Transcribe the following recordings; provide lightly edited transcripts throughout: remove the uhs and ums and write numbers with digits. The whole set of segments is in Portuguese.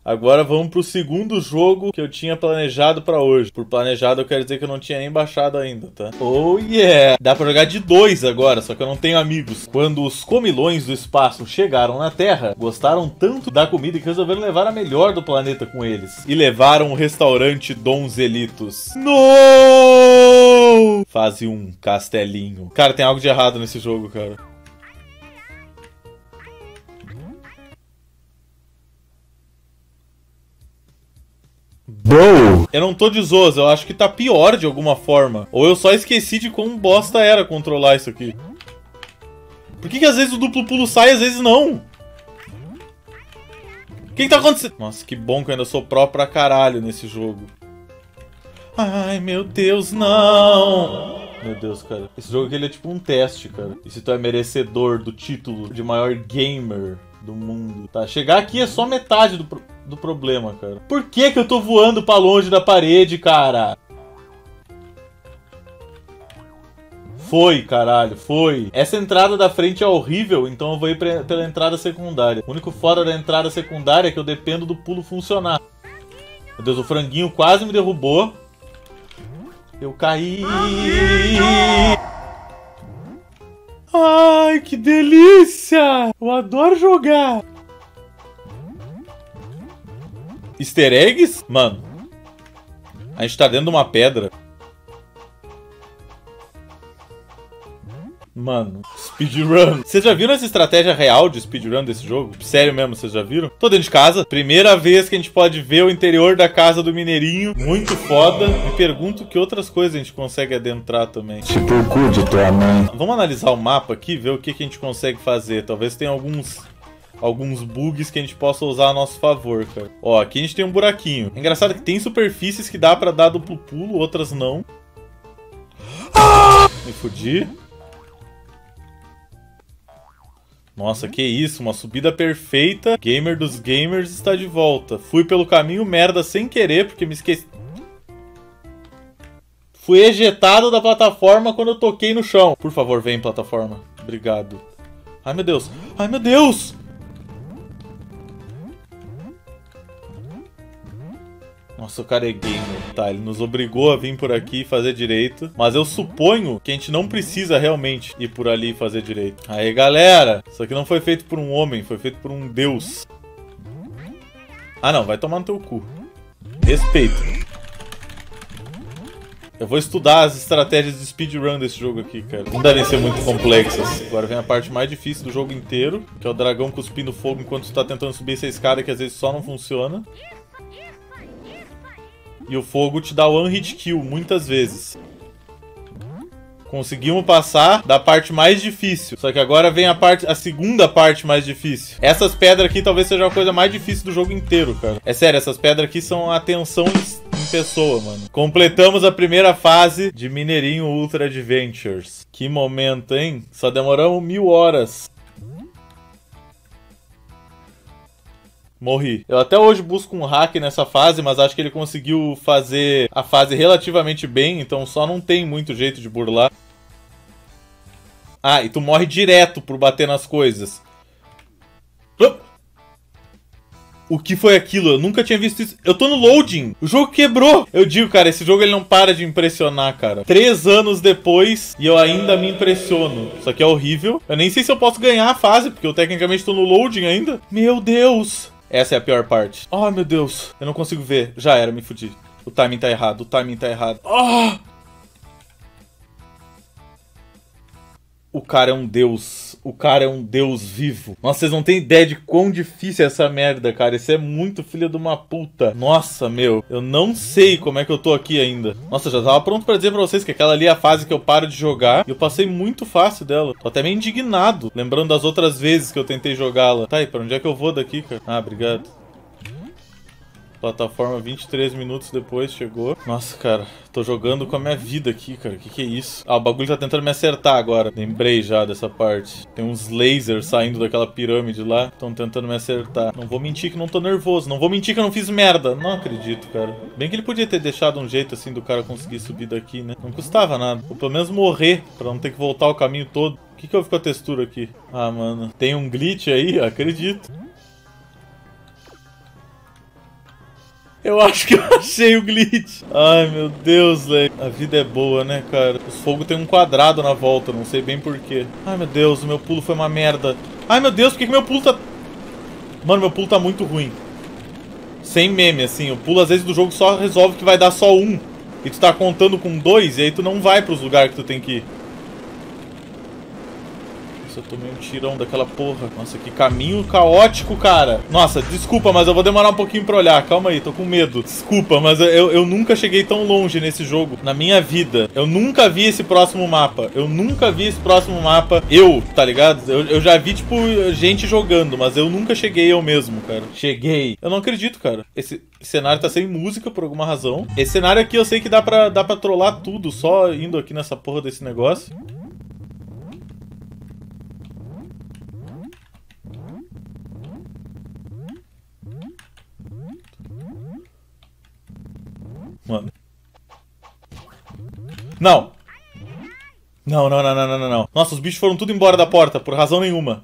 Agora vamos pro segundo jogo que eu tinha planejado pra hoje. Por planejado eu quero dizer que eu não tinha nem baixado ainda, tá? Oh yeah! Dá pra jogar de 2 agora, só que eu não tenho amigos. Quando os comilões do espaço chegaram na Terra, gostaram tanto da comida que resolveram levar a melhor do planeta com eles. E levaram o restaurante Donzelitos. No! Fase 1, Castelinho. Cara, tem algo de errado nesse jogo, cara. Bro! Eu não tô de zoas, eu acho que tá pior de alguma forma. Ou eu só esqueci de quão bosta era controlar isso aqui. Por que às vezes o duplo pulo sai e às vezes não? O que tá acontecendo? Nossa, que bom que eu ainda sou pró pra caralho nesse jogo. Ai, meu Deus, não! Meu Deus, cara. Esse jogo aqui ele é tipo um teste, cara. E se tu é merecedor do título de maior gamer do mundo, tá? Chegar aqui é só metade do problema, cara. Por que que eu tô voando pra longe da parede, cara? Foi, caralho, foi. Essa entrada da frente é horrível, então eu vou ir pela entrada secundária. O único fora da entrada secundária é que eu dependo do pulo funcionar. Meu Deus, o franguinho quase me derrubou. Eu caí. Ai, que delícia! Eu adoro jogar. Easter eggs? Mano, a gente tá dentro de uma pedra. Mano, speedrun. Vocês já viram essa estratégia real de speedrun desse jogo? Sério mesmo, vocês já viram? Tô dentro de casa. Primeira vez que a gente pode ver o interior da casa do Mineirinho. Muito foda. Me pergunto que outras coisas a gente consegue adentrar também. Tipo o cu de tua mãe. Vamos analisar o mapa aqui, ver o que a gente consegue fazer. Talvez tenha alguns bugs que a gente possa usar a nosso favor, cara. Ó, aqui a gente tem um buraquinho. É engraçado que tem superfícies que dá pra dar duplo pulo, outras não. Me fudi. Nossa, que isso, uma subida perfeita. Gamer dos gamers está de volta. Fui pelo caminho merda sem querer, porque me esqueci. Fui ejetado da plataforma quando eu toquei no chão. Por favor, vem, plataforma. Obrigado. Ai, meu Deus. Ai, meu Deus. Nossa, o cara é gamer. Tá, ele nos obrigou a vir por aqui e fazer direito. Mas eu suponho que a gente não precisa realmente ir por ali e fazer direito. Aí, galera. Isso aqui não foi feito por um homem, foi feito por um deus. Ah, não. Vai tomar no teu cu. Respeito. Eu vou estudar as estratégias de speedrun desse jogo aqui, cara. Não devem ser muito complexas. Agora vem a parte mais difícil do jogo inteiro, que é o dragão cuspindo fogo enquanto tu tá tentando subir essa escada que às vezes só não funciona. E o fogo te dá one hit kill muitas vezes. Conseguimos passar da parte mais difícil. Só que agora vem a segunda parte mais difícil. Essas pedras aqui talvez seja a coisa mais difícil do jogo inteiro, cara. É sério, essas pedras aqui são a tensão em pessoa, mano. Completamos a primeira fase de Mineirinho Ultra Adventures. Que momento, hein? Só demoramos 1000 horas. Morri. Eu até hoje busco um hack nessa fase, mas acho que ele conseguiu fazer a fase relativamente bem, então só não tem muito jeito de burlar. Ah, e tu morre direto por bater nas coisas. O que foi aquilo? Eu nunca tinha visto isso. Eu tô no loading. O jogo quebrou. Eu digo, cara, esse jogo ele não para de impressionar, cara. 3 anos depois e eu ainda me impressiono. Isso aqui é horrível. Eu nem sei se eu posso ganhar a fase, porque eu tecnicamente tô no loading ainda. Meu Deus. Essa é a pior parte. Oh, meu Deus. Eu não consigo ver. Já era, me fudi. O timing tá errado. O timing tá errado. Oh! O cara é um deus. O cara é um deus vivo. Nossa, vocês não têm ideia de quão difícil é essa merda, cara. Isso é muito filho de uma puta. Nossa, meu. Eu não sei como é que eu tô aqui ainda. Nossa, eu já tava pronto pra dizer pra vocês que aquela ali é a fase que eu paro de jogar. E eu passei muito fácil dela. Tô até meio indignado. Lembrando das outras vezes que eu tentei jogá-la. Tá, e pra onde é que eu vou daqui, cara? Ah, obrigado. Plataforma 23 minutos depois chegou. Nossa, cara, tô jogando com a minha vida aqui, cara. Que é isso? Ah, o bagulho tá tentando me acertar agora. Lembrei já dessa parte. Tem uns lasers saindo daquela pirâmide lá. Estão tentando me acertar. Não vou mentir que não tô nervoso. Não vou mentir que eu não fiz merda. Não acredito, cara. Bem que ele podia ter deixado um jeito assim do cara conseguir subir daqui, né? Não custava nada. Ou pelo menos morrer, pra não ter que voltar o caminho todo. O que houve com a textura aqui? Ah, mano. Tem um glitch aí? Acredito. Eu acho que eu achei o glitch. Ai, meu Deus, velho. A vida é boa, né, cara? Os fogos tem um quadrado na volta, não sei bem porquê. Ai, meu Deus, o meu pulo foi uma merda. Ai, meu Deus, por que meu pulo tá... Mano, meu pulo tá muito ruim. Sem meme, assim. O pulo, às vezes, do jogo só resolve que vai dar só um. E tu tá contando com 2, e aí tu não vai pros lugares que tu tem que ir. Eu tomei um tirão daquela porra. Nossa, que caminho caótico, cara. Nossa, desculpa, mas eu vou demorar um pouquinho pra olhar. Calma aí, tô com medo. Desculpa, mas eu nunca cheguei tão longe nesse jogo na minha vida. Eu nunca vi esse próximo mapa. Eu nunca vi esse próximo mapa. Tá ligado? Eu já vi, tipo, gente jogando, mas eu nunca cheguei eu mesmo, cara. Cheguei. Eu não acredito, cara. Esse cenário tá sem música por alguma razão. Esse cenário aqui eu sei que dá pra trollar tudo só indo aqui nessa porra desse negócio. Mano. Não. Não. Nossa, os bichos foram tudo embora da porta, por razão nenhuma.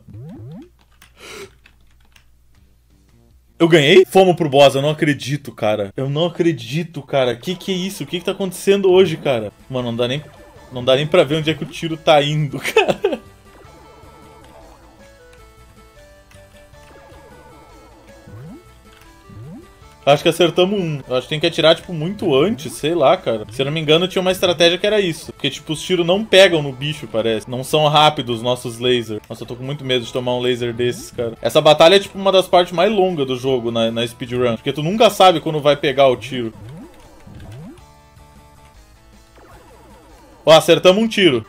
Eu ganhei? Fomos pro boss, eu não acredito, cara. Eu não acredito, cara. Que é isso? O que tá acontecendo hoje, cara? Mano, não dá nem pra ver onde é que o tiro tá indo, cara. Acho que acertamos um. Acho que tem que atirar, tipo, muito antes, sei lá, cara. Se eu não me engano, tinha uma estratégia que era isso. Porque, tipo, os tiros não pegam no bicho, parece. Não são rápidos os nossos lasers. Nossa, eu tô com muito medo de tomar um laser desses, cara. Essa batalha é, tipo, uma das partes mais longas do jogo na speedrun. Porque tu nunca sabe quando vai pegar o tiro. Ó, acertamos um tiro.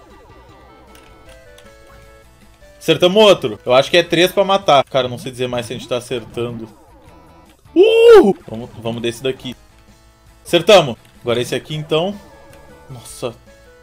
Acertamos outro. Eu acho que é 3 pra matar. Cara, eu não sei dizer mais se a gente tá acertando. Vamos desse daqui. Acertamos. Agora esse aqui, então. Nossa.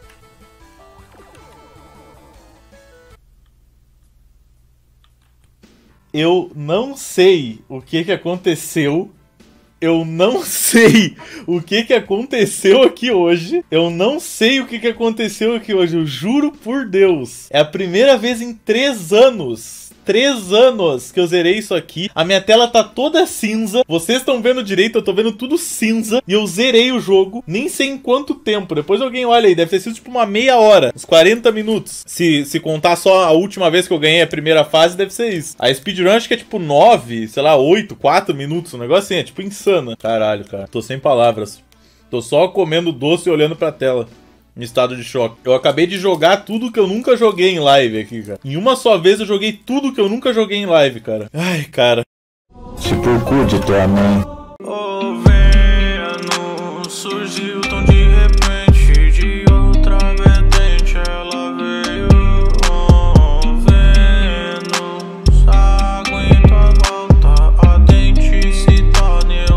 Eu não sei o que aconteceu. Eu não sei o que aconteceu aqui hoje. Eu não sei o que aconteceu aqui hoje. Eu juro por Deus. É a primeira vez em 3 anos. 3 anos que eu zerei isso aqui. A minha tela tá toda cinza. Vocês estão vendo direito, eu tô vendo tudo cinza. E eu zerei o jogo, nem sei em quanto tempo. Depois alguém olha aí, deve ter sido tipo uma meia hora, uns 40 minutos. Se contar só a última vez que eu ganhei a primeira fase, deve ser isso. A speedrun acho que é tipo 9, sei lá, 8, 4 minutos. Um negócio assim, é tipo insana. Caralho, cara, tô sem palavras. Tô só comendo doce e olhando pra tela. Em estado de choque. Eu acabei de jogar tudo que eu nunca joguei em live aqui, cara. Em uma só vez eu joguei tudo que eu nunca joguei em live, cara. Ai, cara. Tipo o cu de tua mãe. O veneno surgiu tão